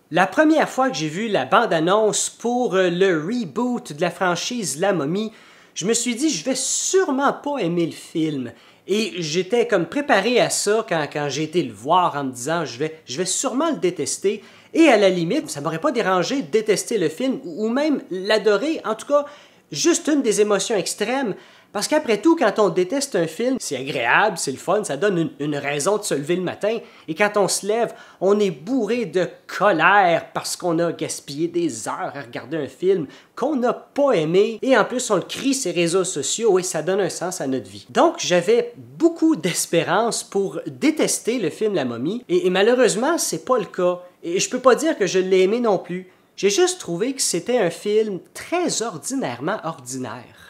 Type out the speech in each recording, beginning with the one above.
La première fois que j'ai vu la bande-annonce pour le reboot de la franchise La Momie, je me suis dit, je vais sûrement pas aimer le film. Et j'étais comme préparé à ça quand j'ai été le voir en me disant, je vais sûrement le détester. Et à la limite, ça m'aurait pas dérangé de détester le film ou même l'adorer. En tout cas, juste une des émotions extrêmes. Parce qu'après tout, quand on déteste un film, c'est agréable, c'est le fun, ça donne une raison de se lever le matin. Et quand on se lève, on est bourré de colère parce qu'on a gaspillé des heures à regarder un film qu'on n'a pas aimé. Et en plus, on le crie sur les réseaux sociaux et ça donne un sens à notre vie. Donc, j'avais beaucoup d'espérance pour détester le film La Momie. Et malheureusement, c'est pas le cas. Et je peux pas dire que je l'ai aimé non plus. J'ai juste trouvé que c'était un film très ordinairement ordinaire.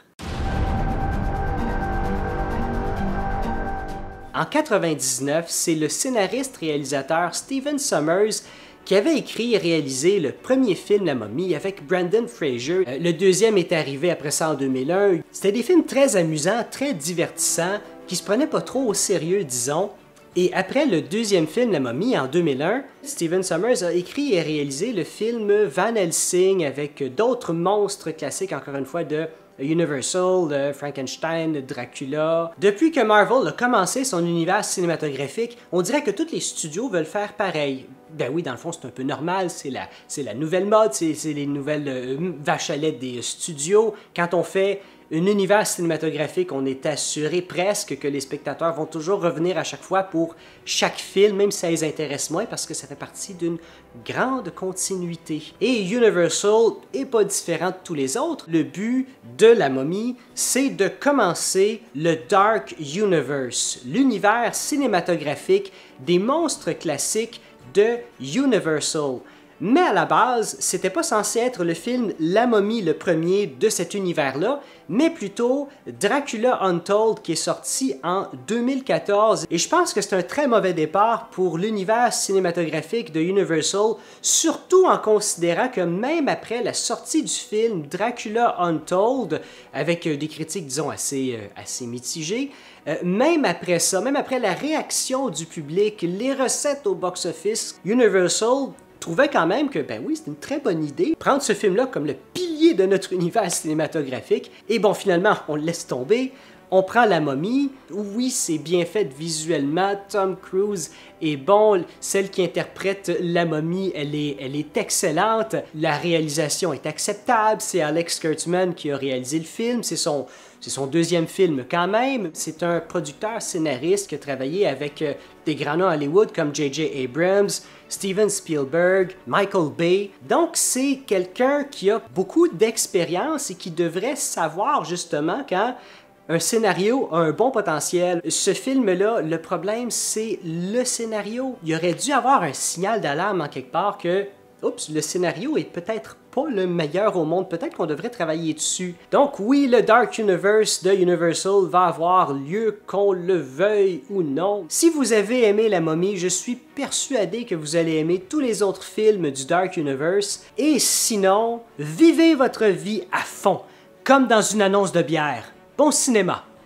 En 1999, c'est le scénariste-réalisateur Stephen Sommers qui avait écrit et réalisé le premier film La Momie avec Brendan Fraser. Le deuxième est arrivé après ça en 2001. C'était des films très amusants, très divertissants, qui se prenaient pas trop au sérieux, disons. Et après le deuxième film La Momie en 2001, Stephen Sommers a écrit et réalisé le film Van Helsing avec d'autres monstres classiques, encore une fois, de Universal, Frankenstein, Dracula. Depuis que Marvel a commencé son univers cinématographique, on dirait que tous les studios veulent faire pareil. Ben oui, dans le fond, c'est un peu normal, c'est la nouvelle mode, c'est les nouvelles vaches à lait des studios. Quand on fait un univers cinématographique, on est assuré presque que les spectateurs vont toujours revenir à chaque fois pour chaque film, même si ça les intéresse moins, parce que ça fait partie d'une grande continuité. Et Universal est pas différent de tous les autres. Le but de La Momie, c'est de commencer le Dark Universe, l'univers cinématographique des monstres classiques de Universal. Mais à la base, c'était pas censé être le film La Momie le premier de cet univers-là, mais plutôt Dracula Untold qui est sorti en 2014. Et je pense que c'est un très mauvais départ pour l'univers cinématographique de Universal, surtout en considérant que même après la sortie du film Dracula Untold, avec des critiques, disons, assez mitigées, même après ça, même après la réaction du public, les recettes au box-office, Universal trouvait quand même que, ben oui, c'est une très bonne idée, prendre ce film-là comme le pilier de notre univers cinématographique. Et bon, finalement, on le laisse tomber. On prend La Momie. Oui, c'est bien fait visuellement. Tom Cruise est bon. Celle qui interprète La Momie, elle est excellente. La réalisation est acceptable. C'est Alex Kurtzman qui a réalisé le film. C'est son deuxième film quand même. C'est un producteur scénariste qui a travaillé avec des grands noms Hollywood comme J.J. Abrams, Steven Spielberg, Michael Bay. Donc c'est quelqu'un qui a beaucoup d'expérience et qui devrait savoir justement quand un scénario a un bon potentiel. Ce film-là, le problème, c'est le scénario. Il aurait dû avoir un signal d'alarme en quelque part que, oups, le scénario est peut-être pas le meilleur au monde, peut-être qu'on devrait travailler dessus. Donc oui, le Dark Universe de Universal va avoir lieu qu'on le veuille ou non. Si vous avez aimé La Momie, je suis persuadé que vous allez aimer tous les autres films du Dark Universe. Et sinon, vivez votre vie à fond, comme dans une annonce de bière. Bon cinéma!